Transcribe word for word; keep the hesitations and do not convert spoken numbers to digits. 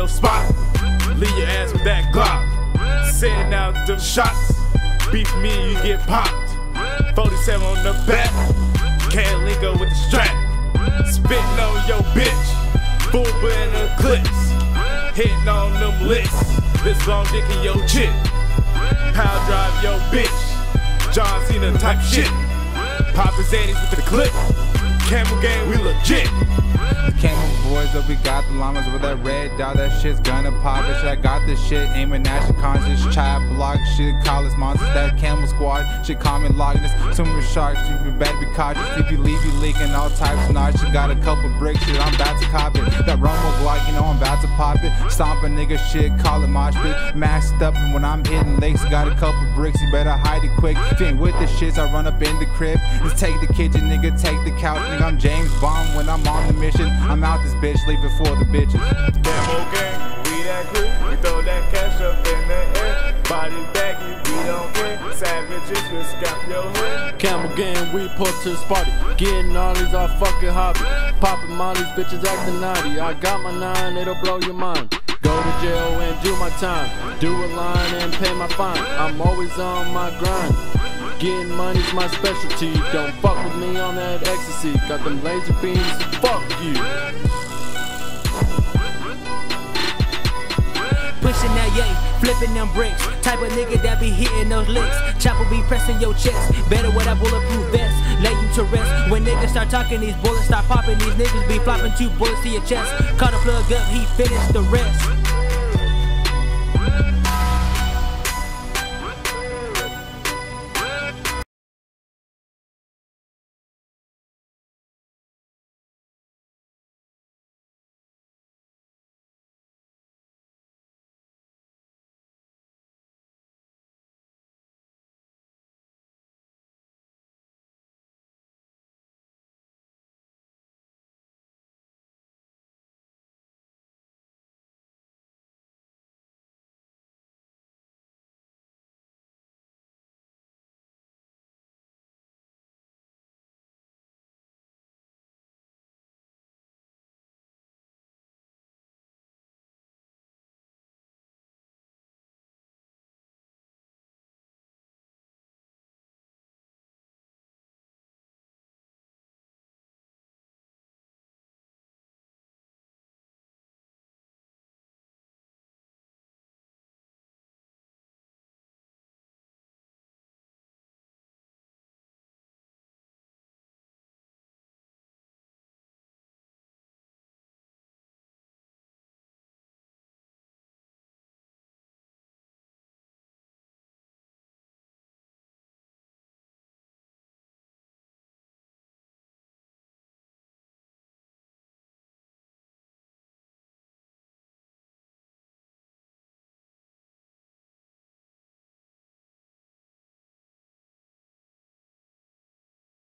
your spot. Leave your ass with that Glock. Sending out them shots. Beef me, you get popped. forty-seven on the back. Can't link up with the strap. Spitting on your bitch. Full in the clips. Hitting on them licks. This long dick in your chick. Power drive your bitch. John Cena type shit. Poppin' Zannies with the clip. Camel gang, we legit. The Camel boys up, we got the llamas with that red dot. That shit's gonna pop it. Shit, I got this shit aiming at your conscience. Chat block shit, college monsters. That Camel squad shit, comment logging this. Swimming with sharks, you better be cautious. If you leave, you leaking all types of knots. You got a couple bricks, shit, I'm about to cop it. That Romo Glock, you know I'm about to pop it. Stomp a nigga shit, call it mosh pit. Masked up, and when I'm hitting lace, got a couple bricks. You better hide it quick. If you ain't with the shits, I run up in the crib. Just take the kitchen, nigga, take the couch. Nigga, I'm James Bond when I'm on the mission. I'm out this bitch, leave it for the bitches. Demo gang, we that quick. We throw that cash up in the air. Body baggy, we don't care. Savages will scalp your head. Camel gang, we put to the party. Getting all these our fucking hobby. Popping mollies, bitches acting naughty. I got my nine, it'll blow your mind. Go to jail and do my time. Do a line and pay my fine. I'm always on my grind. Getting money's my specialty. Don't fuck with me on that ecstasy. Got them laser beams, fuck you. Pushing that yay, flipping them bricks. Type of nigga that be hitting those licks. Chopper be pressing your chest. Better with that bulletproof vest. Lay you to rest. When niggas start talking, these bullets start popping. These niggas be flopping two bullets to your chest. Caught a plug up, he finished the rest.